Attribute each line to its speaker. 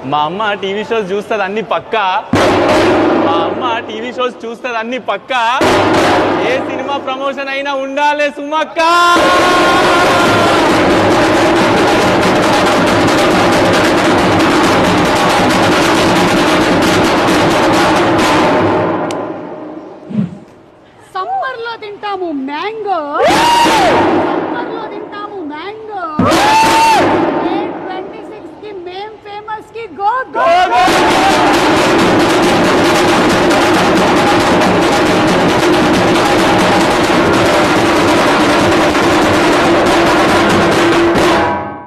Speaker 1: మా అమ్మ TV shows చూస్తుంది అన్ని పక్కా. మా అమ్మ టీవీ షోస్ చూస్తుంది అన్ని పక్కా. ఏ సినిమా ప్రమోషన్ అయినా ఉండాలి సుమక్క.
Speaker 2: సమ్మర్ లో తింటాము మ్యాంగో, సమ్మర్ లో తింటాము మ్యాంగో. 26 కి మేం ఫేమస్ కి గో గో.